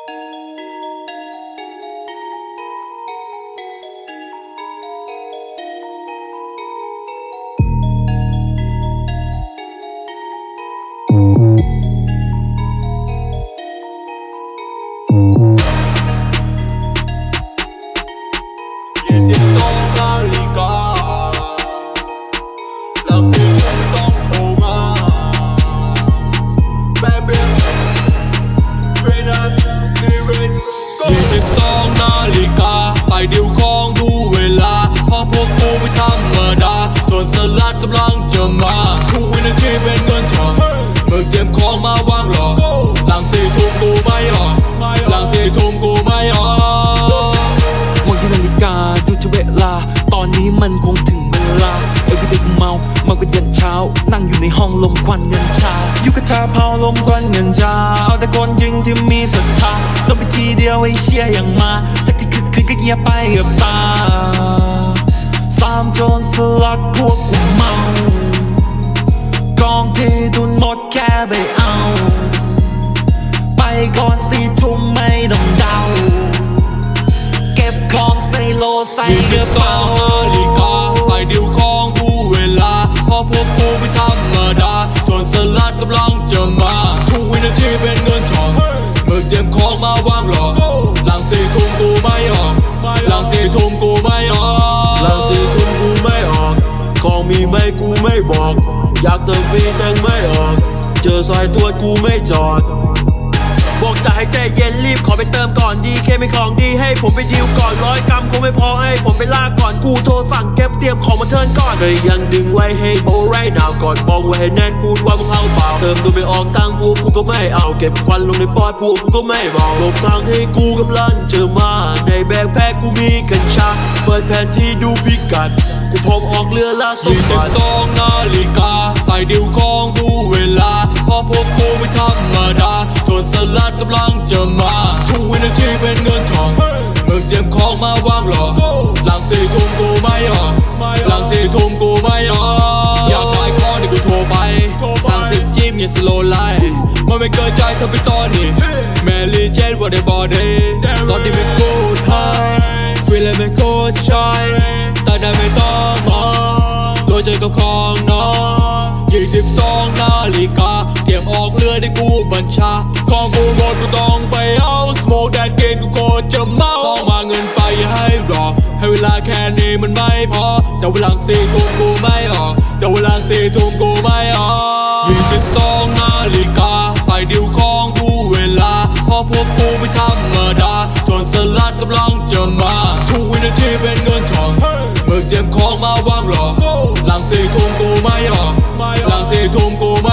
ดิวของดูเวลาพอพวกกูไม่ธรรมดาโจรสลัดกำลังจะมาทุกวินาทีเป็นเงินทองเมื่อเตรียมของมาวางรอหลังสี่ทุ่มกูไม่ออกหลังสี่ทุ่มกูไม่ออกมองที่นาฬิกาดูจะเวลาตอนนี้มันคงถึงเวลาeverydayกูเมากันยันเช้านั่งอยู่ในห้องลมควันเงินชาอยู่กับชาเผาลมควันเงินชาเอาแต่คนจริงที่มีศรัทธาต้องไปทีเดียวไอ้เชี่ยอย่างมาจากที่คึกคืนก็เงียบไปกับตาสามโจรสลัดพวกกูเมากองที่ทุนหมดแค่ไปเอาไปก่อนสี่ทุ่มไม่ต้องเดาเก็บของใส่โลใส่กระเป๋านาฬิกาไปดิวของดูเวลาพอพวกกูไม่ธรรมดาโจรสลัดกำลังจะมาทุกวินาทีเป็นเงินทองเมื่อเตรียมของมาวางรอหลังสี่ทุ่มกูไม่ออกหลังสี่ทุ่มกูไม่ออกหลังสี่ทุ่มกูไม่ออกของมีไหมกูไม่บอกอยากเติมฟรีแต่งไม่ออกเจอสายตรวจกูไม่จอดบอกจะให้ใจเย็นรีบขอไปเติมก่อนดีเคมีของดีให้ผมไปดิวก่อน100 กรัมคงไม่พอให้ผมไปลากก่อนกูโทรสั่งเก็บเตรียมของมาเทิร์นก่อนก็ยังดึงไว้ให้โบไรหนาวก่อนบองไว้ให้แน่นพูดว่ามึงเอาเปล่าเติมดูไม่ออกตังพวกกูก็ไม่เอาเก็บควันลงในปอดพวกกูก็ไม่เมาหลบทางให้กูกำลังเจอมาในแบกแพ็คกูมีกัญชาเปิดแผนที่ดูพิกัดกูพร้อมออกเรือล่าสมบัติ 22 นาฬิกาไปดิวของดูเวลาพอพวกกูไม่ธรรมดาโจรสลัดกำลังจะมาทุกวินาทีเป็นเงินทองเมื่อเตรียมของมาวางรอหลังสี่ทุ่มกูไม่ออกหลังสี่ทุ่มกูไม่ออกอยากได้ข้อนี่กูโทรไปสั่ง10 จิ้มอย่าสโลว์ไลน์มันไม่เกินใจทำไปตอนนี้แมรี่เจนว่าได้บอดี้ตอนนี้ไม่โคตรไฮฟีลไม่โคตรใช่แต่ได้ไม่ต้องมองโดยเจอกับของน้อง22 นาฬิกาเตรียมออกเรือได้กูบัญชาของกูหมดกูต้องไปเอาสโมกแดดเกนกูโคตรจะเมาต้องมาเงินไปอย่าให้รอให้เวลาแค่นี้มันไม่พอแต่เวลาสี่ทุ่มกูไม่ออกแต่เวลาสี่ทุ่มกูไม่ออก22 นาฬิกาไปดิวของดูเวลาพอพวกกูไม่ธรรมดาโจรสลัดกำลังจะมาทุกวินาทีเป็นเงินทองเมื่อเตรียมของมาวางรอหลังสี่ทุ่มกูไม่ออกหลังสี่ทุ่มกูไม่